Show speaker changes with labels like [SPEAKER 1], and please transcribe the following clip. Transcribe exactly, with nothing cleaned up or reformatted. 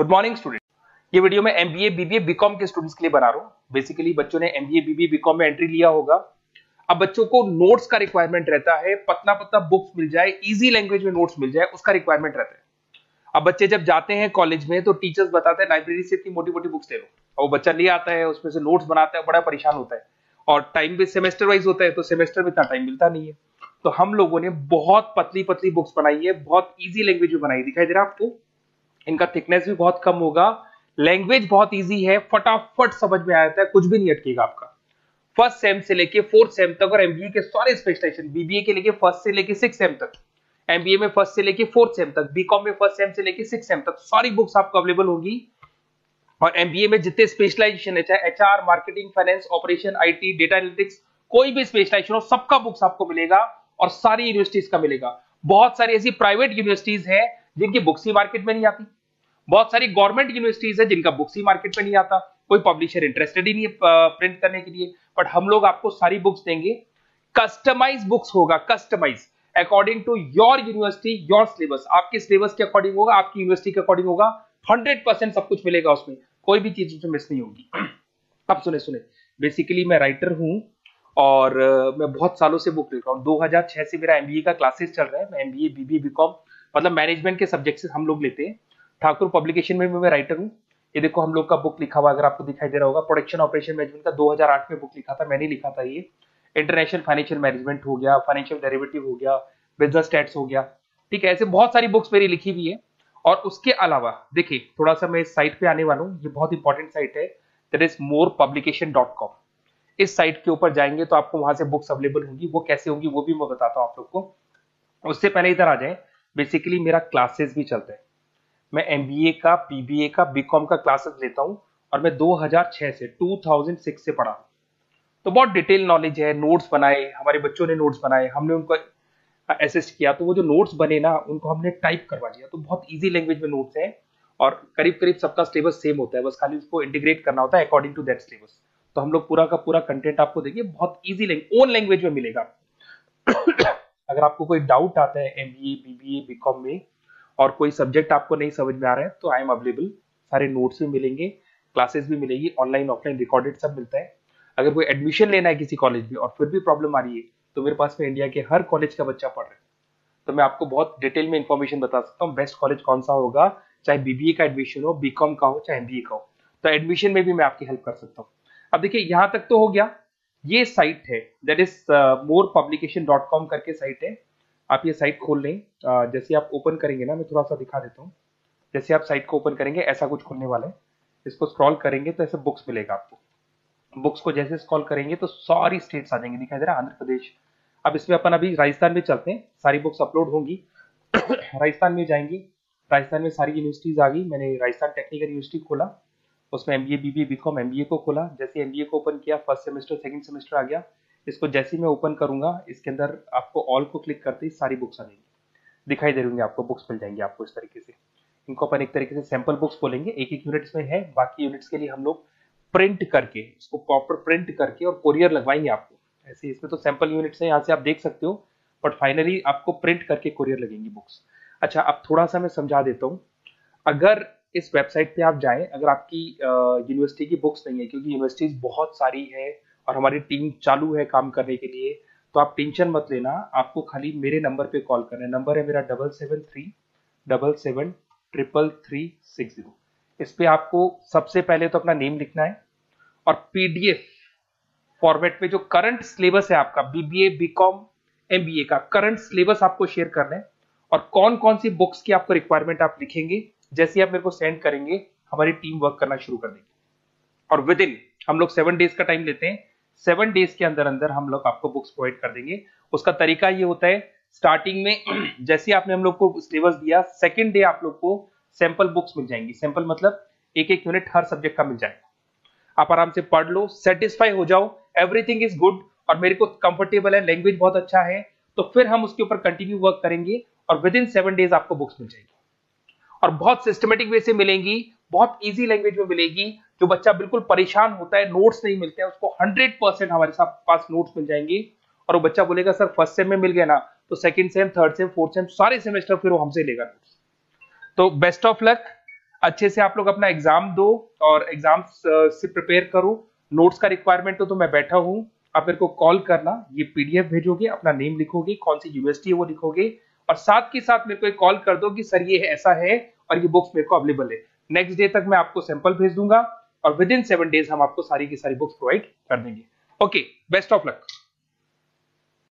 [SPEAKER 1] Good morning student. ये video मैं MBA BBA BCom के स्टूडेंट्स के लिए बना रहा हूँ। बेसिकली बच्चों ने एमबीए बीबीए बीकॉम में एंट्री लिया होगा। अब बच्चों को नोट्स का रिक्वायरमेंट रहता है, पतला पतला बुक्स मिल जाए, इजी लैंग्वेज में नोट्स मिल जाए, उसका रिक्वायरमेंट रहता है। अब बच्चे जब जाते हैं कॉलेज में तो टीचर्स बताते हैं लाइब्रेरी से इतनी मोटी मोटी बुक्स ले लो, और वो बच्चा ले आता है, उसमें से नोट्स बनाता है, बड़ा परेशान होता है। और टाइम भी सेमेस्टर वाइज होता है, तो सेमेस्टर में इतना टाइम मिलता नहीं है। तो हम लोगों ने बहुत पतली पतली बुक्स बनाई है, बहुत इजी लैंग्वेज में बनाई। दिखाई दे रहा है आपको? इनका थिकनेस भी बहुत कम होगा, लैंग्वेज बहुत इजी है, फटाफट समझ में आ जाता है, कुछ भी नहीं अटकेगा आपका। फर्स्ट सेम से लेके फोर्थ सेम तक, और एमबीए के सारे स्पेशलाइजेशन, बीबीए के लेके फर्स्ट से लेके सिक्स सेम तक, एमबीए में फर्स्ट से लेके फोर्थ सेम तक, बीकॉम में फर्स्ट सेम से लेके सिक्स सेम तक सारी बुक्स आपको अवेलेबल होगी। और एमबीए में जितने स्पेशलाइजेशन है, चाहे HR, marketing, finance, operation, IT, data analytics, कोई भी स्पेशलाइजेशन हो, सबका बुक्स आपको मिलेगा और सारी यूनिवर्सिटीज का मिलेगा। बहुत सारी ऐसी प्राइवेट यूनिवर्सिटीज हैं जिनकी बुक्स ही मार्केट में नहीं आती, बहुत सारी गवर्नमेंट यूनिवर्सिटीज है जिनका बुक्स ही मार्केट में नहीं आता, कोई पब्लिशर इंटरेस्टेड ही नहीं है प्रिंट करने के लिए। बट हम लोग आपको सारी बुक्स देंगे, कस्टमाइज बुक्स होगा, customise according to your university, your syllabus, आपके सिलेबस के अकॉर्डिंग होगा, आपकी यूनिवर्सिटी के अकॉर्डिंग होगा। हंड्रेड परसेंट सब कुछ मिलेगा उसमें, कोई भी चीज उसमें मिस नहीं होगी। अब सुने सुने बेसिकली मैं राइटर हूं और uh, मैं बहुत सालों से बुक लिख रहा हूँ। दो हज़ार छह से मेरा एमबीए का क्लासेस चल रहा है। मैं एमबीए बीबीए बीकॉम मतलब मैनेजमेंट के सब्जेक्ट से हम लोग लेते हैं। ठाकुर पब्लिकेशन में मैं राइटर हूँ। ये देखो हम लोग का बुक लिखा हुआ, अगर आपको दिखाई दे रहा होगा, प्रोडक्शन ऑपरेशन मैनेजमेंट का दो हज़ार आठ में बुक लिखा था, मैंने लिखा था। ये इंटरनेशनल फाइनेंशियल मैनेजमेंट हो गया, फाइनेंशियल डेरिवेटिव हो गया, बिजनेस स्टैट्स हो गया, ठीक है। ऐसे बहुत सारी बुक्स मेरी लिखी हुई है। और उसके अलावा देखिए, थोड़ा सा मैं इस साइट पे आने वाला हूँ, ये बहुत इंपॉर्टेंट साइट है, that is more publication dot com. इस साइट के ऊपर जाएंगे तो आपको वहां से बुक्स अवेलेबल होंगी। वो कैसे होंगी वो भी मैं बताता हूँ आप लोग को। उससे पहले इधर आ जाए, बेसिकली मेरा क्लासेस भी चलता है। मैं एमबीए का, बीबीए का, बीकॉम का क्लासेस लेता हूं और मैं दो हज़ार छह से दो हज़ार छह से पढ़ा हूं, तो बहुत डिटेल नॉलेज है। नोट्स बनाए, हमारे बच्चों ने नोट्स बनाए, हमने उनको असिस्ट किया, तो वो जो नोट्स बने ना, उनको हमने टाइप करवा दिया। तो बहुत इजी लैंग्वेज में नोट्स है और करीब करीब सबका सिलेबस सेम होता है, बस खाली उसको इंटीग्रेट करना होता है अकॉर्डिंग टू दैट सिलेबस। तो हम लोग पूरा का पूरा कंटेंट आपको देंगे, बहुत इजी लैंग्वेज, ओन लैंग्वेज में मिलेगा। अगर आपको कोई डाउट आता है एमबीए बीबीए बीकॉम में और कोई सब्जेक्ट आपको नहीं समझ में आ रहा है, तो आई एम अवेलेबल। सारे नोट्स भी मिलेंगे, क्लासेस भी मिलेगी, ऑनलाइन ऑफलाइन रिकॉर्डेड सब मिलता है। अगर कोई एडमिशन लेना है किसी कॉलेज में और फिर भी प्रॉब्लम आ रही है, तो मेरे पास में इंडिया के हर कॉलेज का बच्चा पढ़ रहा है, तो मैं आपको बहुत डिटेल में इंफॉर्मेशन बता सकता हूँ बेस्ट कॉलेज कौन सा होगा, चाहे बीबीए का एडमिशन हो, बीकॉम का हो, चाहे एमबीए का हो। तो एडमिशन में भी मैं आपकी हेल्प कर सकता हूँ। अब देखिए, यहां तक तो हो गया। ये साइट है, that is more publication dot com करके साइट है। आप ये साइट खोल लें। uh, जैसे आप ओपन करेंगे ना, मैं थोड़ा सा दिखा देता हूँ। जैसे आप साइट को ओपन करेंगे, ऐसा कुछ खुलने वाला है। इसको स्क्रॉल करेंगे तो ऐसे बुक्स मिलेगा आपको। बुक्स को जैसे स्क्रॉल करेंगे तो सारी स्टेट्स आ जाएंगी, दिखाई दे रहा है, आंध्र प्रदेश। अब इसमें अपन अभी राजस्थान में चलते हैं, सारी बुक्स अपलोड होंगी। राजस्थान में जाएंगी, राजस्थान में सारी यूनिवर्सिटीज आ गई। मैंने राजस्थान टेक्निकल यूनिवर्सिटी खोला, उसमें एमबीए बीबीए बीकॉम एमबीए को खोला। जैसे एमबीए को ओपन किया, फर्स्ट सेमेस्टर सेकंड सेमेस्टर आ गया। इसको जैसे ही मैं ओपन करूंगा, इसके अंदर आपको ऑल को क्लिक करते ही सारी बुक्स आ जाएंगी, दिखाई दे रही होंगी आपको, बुक्स मिल जाएंगी आपको इस तरीके से। इनको अपन एक तरीके से सैंपल बुक्स बोलेंगे, एक एक यूनिट्स में है। बाकी यूनिट्स के लिए हम लोग प्रिंट करके, इसको प्रॉपर प्रिंट करके और कोरियर लगवाएंगे आपको। ऐसे इसमें तो सैंपल यूनिट्स है, यहाँ से आप देख सकते हो, बट फाइनली आपको प्रिंट करके कोरियर लगेंगी बुक्स। अच्छा, अब थोड़ा सा मैं समझा देता हूँ। अगर इस वेबसाइट पे आप जाएं, अगर आपकी यूनिवर्सिटी की बुक्स नहीं है, क्योंकि यूनिवर्सिटीज बहुत सारी है और हमारी टीम चालू है काम करने के लिए, तो आप टेंशन मत लेना। आपको खाली मेरे नंबर पे कॉल करना है। नंबर है मेरा double seven three double seven triple three six zero. इस पे आपको सबसे पहले तो अपना नेम लिखना है और पीडीएफ फॉर्मेट में जो करंट सिलेबस है आपका, बीबीए बीकॉम एमबीए का करंट सिलेबस आपको शेयर करना है। और कौन कौन सी बुक्स की आपको रिक्वायरमेंट आप लिखेंगे, जैसे ही आप मेरे को सेंड करेंगे, हमारी टीम वर्क करना शुरू कर देगी। और विद इन, हम लोग सेवन डेज का टाइम लेते हैं, सेवन डेज के अंदर अंदर हम लोग आपको बुक्स प्रोवाइड कर देंगे। उसका तरीका ये होता है, स्टार्टिंग में जैसे आपने हम लोग को सिलेबस दिया, सेकंड डे आप लोग को सैंपल बुक्स मिल जाएंगी। सैंपल मतलब एक एक यूनिट हर सब्जेक्ट का मिल जाएगा। आप आराम से पढ़ लो, सेटिस्फाई हो जाओ, एवरीथिंग इज गुड और मेरे को कंफर्टेबल है, लैंग्वेज बहुत अच्छा है, तो फिर हम उसके ऊपर कंटिन्यू वर्क करेंगे और विद इन सेवन डेज आपको बुक्स मिल जाएगी। और बहुत सिस्टमेटिक वे से मिलेंगी, बहुत इजी लैंग्वेज में मिलेगी। जो बच्चा बिल्कुल परेशान होता है, नोट्स नहीं मिलते हैं, उसको हंड्रेड परसेंट हमारे साथ पास नोट्स मिल जाएंगे। और वो बच्चा बोलेगा सर फर्स्ट सेम में मिल गया ना, तो second sem, third sem, fourth sem, सारे सेमेस्टर फिर वो हमसे लेगा नोट्स। तो बेस्ट ऑफ लक। अच्छे से आप लोग अपना एग्जाम दो और एग्जाम से प्रिपेयर करो। नोट्स का रिक्वायरमेंट हो तो मैं बैठा हूँ, आप मेरे को कॉल करना, ये पीडीएफ भेजोगे, अपना नेम लिखोगे, कौन सी यूनिवर्सिटी है वो लिखोगे, और साथ के साथ मेरे को एक कॉल कर दो कि सर ये ऐसा है और ये बुक्स मेरे को अवेलेबल है। नेक्स्ट डे तक मैं आपको सैंपल भेज दूंगा और विद इन सेवन डेज हम आपको सारी की सारी बुक्स प्रोवाइड कर देंगे। Okay, best of luck.